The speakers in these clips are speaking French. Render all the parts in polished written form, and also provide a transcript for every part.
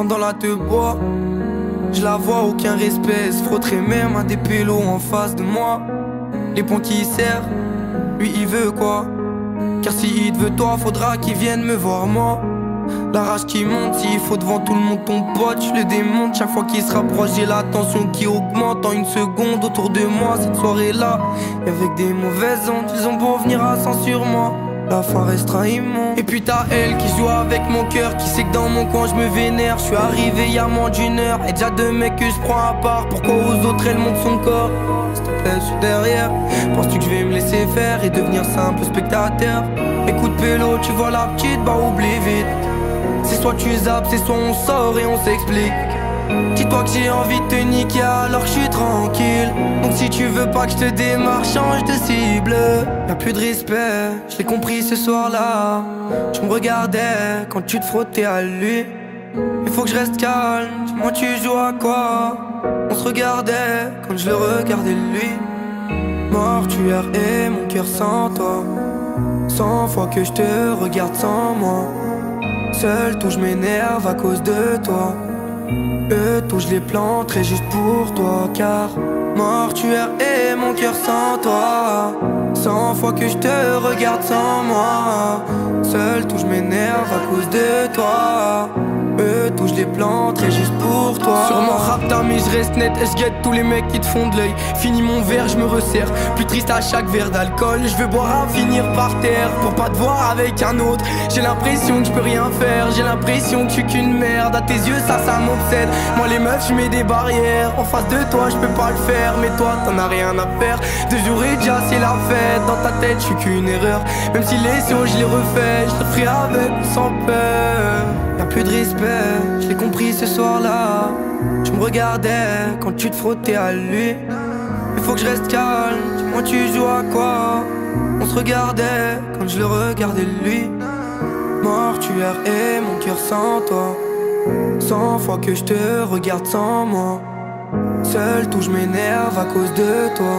quand dans la te bois. Je la vois, aucun respect, se frotterait même à des pélos en face de moi. Les points qui serrent, lui il veut quoi? Car si il te veut toi, faudra qu'il vienne me voir moi. La rage qui monte, s'il faut devant tout le monde ton pote, je le démonte. Chaque fois qu'il se rapproche, j'ai la tension qui augmente en une seconde autour de moi. Cette soirée là, et avec des mauvaises ondes, ils ont beau venir à 100 sur moi, la fin restera immonde. Et puis t'as elle qui joue avec mon cœur, qui sait que dans mon coin je me vénère. Je suis arrivé il y a moins d'une heure, et déjà deux mecs que je prends à part. Pourquoi aux autres elle monte son corps? S'il te plaît, je suis derrière. Penses-tu que je vais me laisser faire et devenir simple spectateur? Écoute Pélo, tu vois la petite, bah oublie vite. C'est soit tu zappes, c'est soit on sort et on s'explique. Dis-toi que j'ai envie de te niquer alors que je suis tranquille. Donc si tu veux pas que je te démarre, change de cible. Y'a plus de respect, je l'ai compris ce soir-là. Tu me regardais quand tu te frottais à lui. Il faut que je reste calme, dis-moi tu joues à quoi? On se regardait quand je le regardais lui. Mortuaire et mon cœur sans toi. 100 fois que je te regarde sans moi. Seul tout je m'énerve à cause de toi. Tout je les planterai juste pour toi. Car mortuaire et mon cœur sans toi. 100 fois que je te regarde sans moi. Seul tout je m'énerve à cause de toi. Tout je les planterai juste pour toi. Sur mon rap mais je reste net et je guette tous les mecs qui te font de l'œil. Fini mon verre, je me resserre, plus triste à chaque verre d'alcool. Je veux boire à finir par terre pour pas te voir avec un autre. J'ai l'impression que je peux rien faire, j'ai l'impression que je suis qu'une merde. À tes yeux ça m'obsède. Moi les meufs je mets des barrières. En face de toi je peux pas le faire, mais toi t'en as rien à faire. De jour et déjà c'est la fête. Dans ta tête je suis qu'une erreur. Même si les sons je les refais, je te ferai avec ou sans peur. Y'a plus de respect, je l'ai compris ce soir-là. Tu me regardais quand tu te frottais à lui. Il faut que je reste calme, dis-moi tu joues à quoi? On se regardait quand je le regardais lui. Mortuaire et mon cœur sans toi. 100 fois que je te regarde sans moi. Seul tout je m'énerve à cause de toi.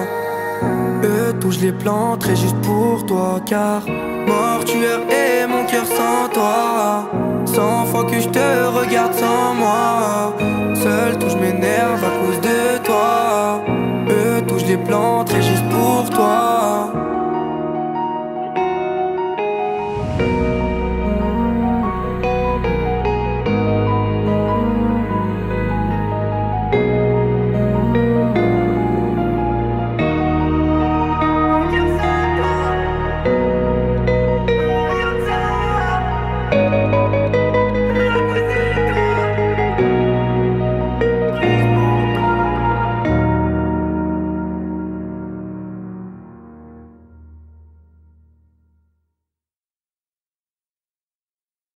Tout je les planterai juste pour toi. Car mortuaire et mon cœur sans toi. 100 fois que je te regarde sans moi. Seul tout je m'énerve